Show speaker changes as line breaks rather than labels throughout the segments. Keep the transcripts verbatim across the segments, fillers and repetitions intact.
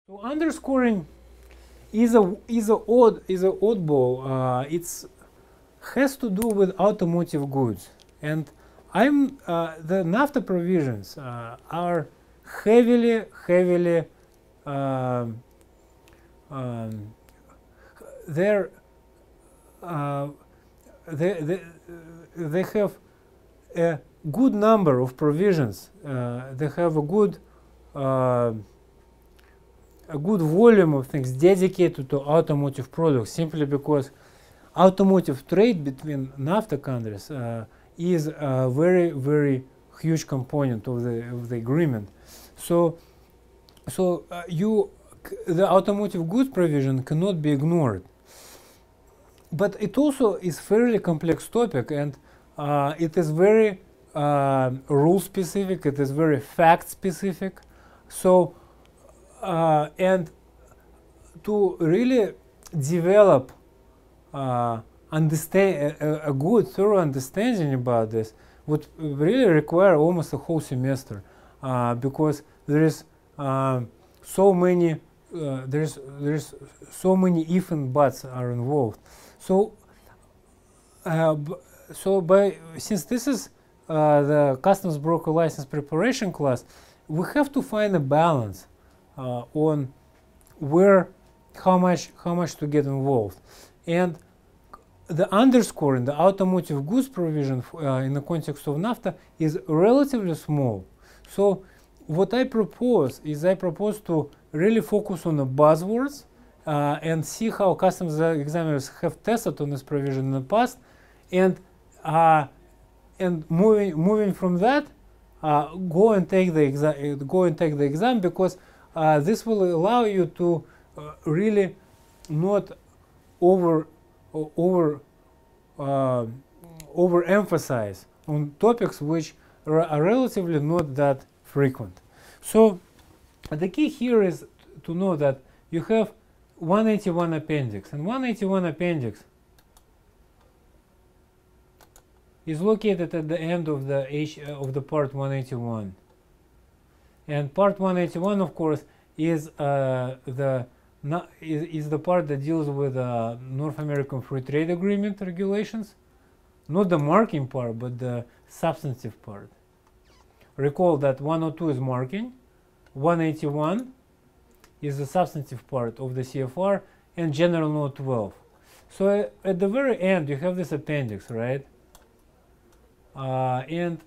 So underscoring is a is a odd is a oddball. Uh, it's has to do with automotive goods, and I'm uh, the NAFTA provisions uh, are heavily heavily um, um, they're uh, they, they they have a good number of provisions. Uh, they have a good uh, a good volume of things dedicated to automotive products, simply because automotive trade between NAFTA countries uh, is a very, very huge component of the of the agreement. So, so uh, you the automotive goods provision cannot be ignored. But it also is fairly complex topic, and uh, it is very uh, rule specific. It is very fact specific. So. Uh, and to really develop uh, understand a, a good thorough understanding about this would really require almost a whole semester, uh, because there is uh, so many uh, there's there's so many if and buts are involved. So uh, so by since this is uh, the customs broker license preparation class, we have to find a balance Uh, on where how much how much to get involved, and the underscoring the automotive goods provision uh, in the context of NAFTA is relatively small. So what I propose is I propose to really focus on the buzzwords uh, and see how customs examiners have tested on this provision in the past, and uh, and moving moving from that uh, go and take the exam go and take the exam because Uh, this will allow you to uh, really not over uh, over uh, overemphasize on topics which are relatively not that frequent. So the key here is to know that you have one eighty-one appendix, and one eighty-one appendix is located at the end of the H uh, of the part one eighty-one. And part one eighty-one, of course, is uh, the not, is, is the part that deals with uh, North American Free Trade Agreement regulations, not the marking part, but the substantive part. Recall that one oh two is marking, one eighty-one is the substantive part of the C F R, and General Note twelve. So uh, at the very end, you have this appendix, right? Uh, and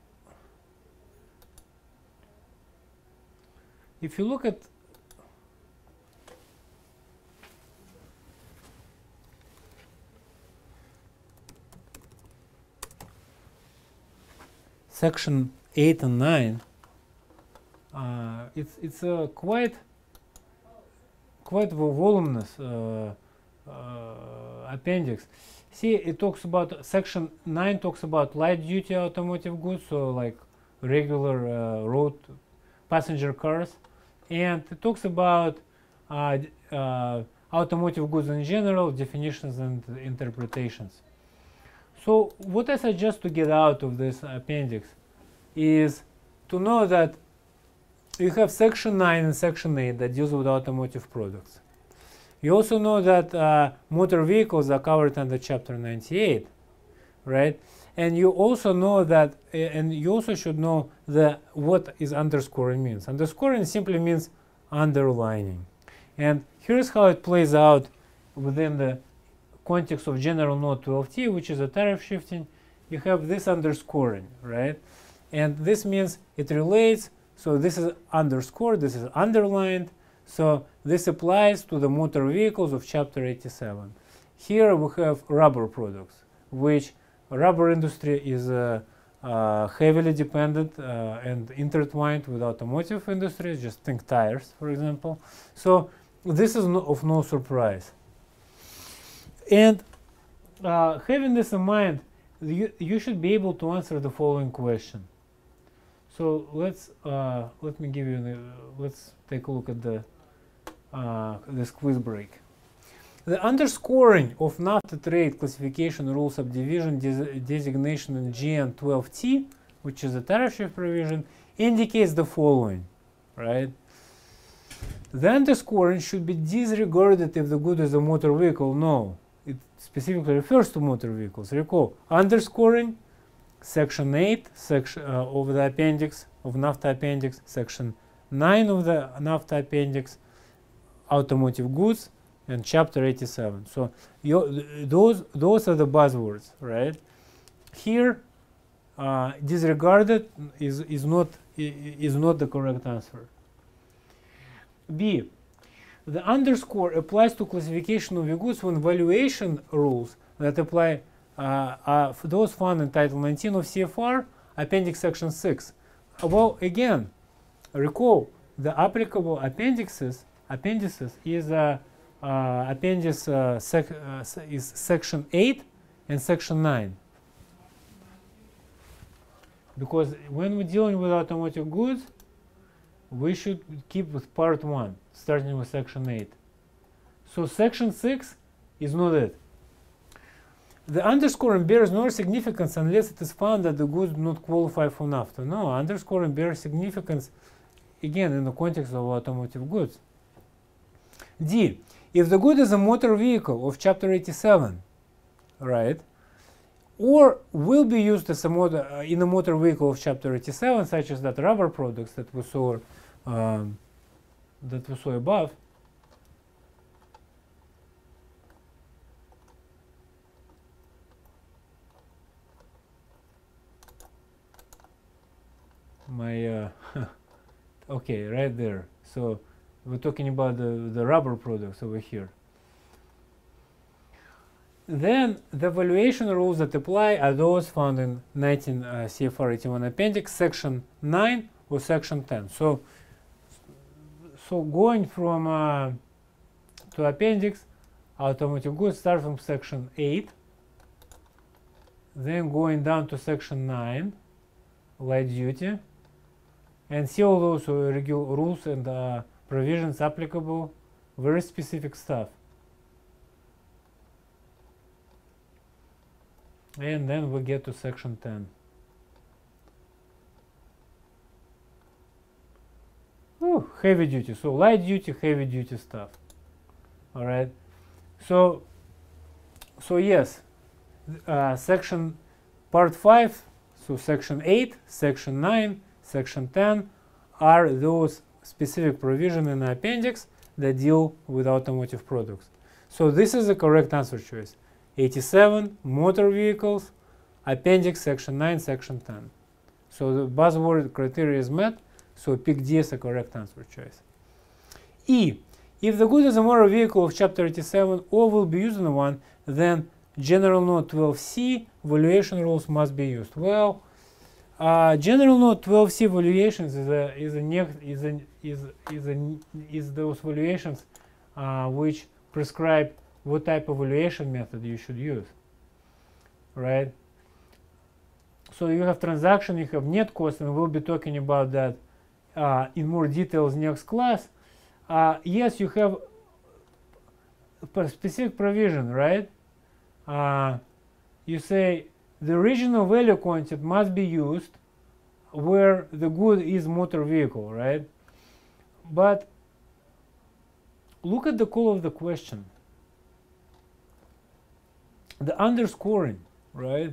if you look at section eight and nine, uh, it's it's a quite quite voluminous uh, uh, appendix. See, it talks about section nine talks about light duty automotive goods, so like regular uh, road passenger cars. And it talks about uh, uh, automotive goods in general, definitions and interpretations. So what I suggest to get out of this appendix is to know that you have section nine and section eight that deals with automotive products. You also know that uh, motor vehicles are covered under chapter ninety-eight, right? And you also know that, uh, and you also should know the what is underscoring means. Underscoring simply means underlining. And here's how it plays out within the context of General Note twelve T, which is a tariff shifting. You have this underscoring, right? And this means it relates. So this is underscored, this is underlined. So this applies to the motor vehicles of chapter eighty-seven. Here we have rubber products, which rubber industry is uh, uh, heavily dependent uh, and intertwined with automotive industry. Just think tires, for example. So this is no, of no surprise. And uh, having this in mind, you, you should be able to answer the following question. So let's uh, let me give you the, let's take a look at the uh, this quiz break. The underscoring of NAFTA trade classification rule subdivision des designation in G N twelve T, which is a tariff shift provision, indicates the following, right? The underscoring should be disregarded if the good is a motor vehicle. No, it specifically refers to motor vehicles. Recall, underscoring, section eight section, uh, of the appendix, of NAFTA appendix, section nine of the NAFTA appendix, automotive goods, and chapter eighty-seven. So you, those, those are the buzzwords, right? Here, uh, disregarded is, is, not, is not the correct answer. B. The underscore applies to classification of the goods when valuation rules that apply uh, are for those found in Title nineteen of C F R, Appendix Section six. Uh, well, again, recall the applicable appendixes. Appendices is uh, uh, appendix uh, sec uh, is Section eight and Section nine. Because when we're dealing with automotive goods, we should keep with part one, starting with section eight. So section six is not it. The underscoring bears no significance unless it is found that the goods do not qualify for NAFTA. No, underscoring bears significance, again, in the context of automotive goods. D. If the good is a motor vehicle of chapter eighty-seven, right, or will be used as a motor, uh, in a motor vehicle of chapter eighty-seven, such as that rubber products that we saw um, that we saw above, my uh, okay, right there. So we're talking about the, the rubber products over here. Then the valuation rules that apply are those found in nineteen uh, C F R eighty-one appendix, section nine or section ten. So, so going from uh, to appendix, automotive goods start from section eight, then going down to section nine, light duty, and see all those uh, rules and uh, provisions applicable, very specific stuff. And then we get to section ten. Ooh, heavy duty. So light duty, heavy duty stuff. All right. So, so yes, uh, section part five. So section eight, section nine, section ten are those specific provisions in the appendix that deal with automotive products. So this is the correct answer choice. eighty-seven, motor vehicles, appendix, section nine, section ten. So the buzzword criteria is met, so pick D as a correct answer choice. E. If the good is a motor vehicle of chapter eighty-seven or will be used in one, then general note twelve C valuation rules must be used. Well, uh, general note twelve C valuations is a is a is a, is is a, is those valuations uh, which prescribe what type of valuation method you should use, right? So you have transaction, you have net cost, and we'll be talking about that uh, in more details next class. Uh, yes, you have a specific provision, right? Uh, you say the original value quantity must be used where the good is motor vehicle, right? But look at the call of the question. The underscoring, right?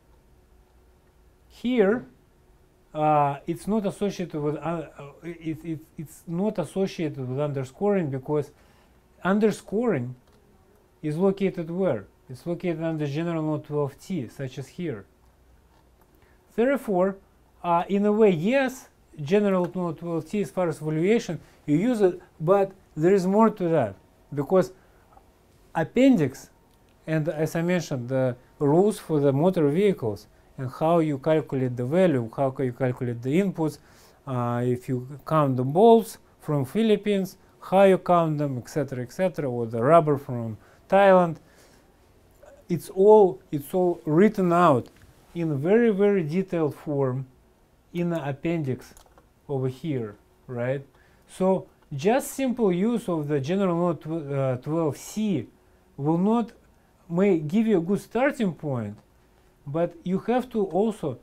Here, uh, it's not associated with uh, it, it, it's not associated with underscoring because underscoring is located where? It's located under general note twelve T, such as here. Therefore, uh, in a way, yes, general note twelve T as far as valuation, you use it, but there is more to that because appendix. And as I mentioned, the rules for the motor vehicles and how you calculate the value, how you calculate the inputs, uh, if you count the bolts from Philippines, how you count them, et cetera, et cetera, or the rubber from Thailand. It's all it's all written out in a very very detailed form in the appendix over here, right? So just simple use of the general note uh, twelve C will not may give you a good starting point, but you have to also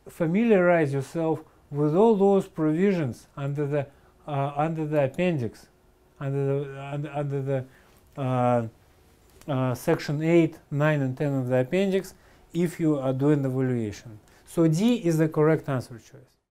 familiarize yourself with all those provisions under the uh, under the appendix, under the, under, under the uh, uh, section eight, nine, and ten of the appendix if you are doing the valuation. So D is the correct answer choice.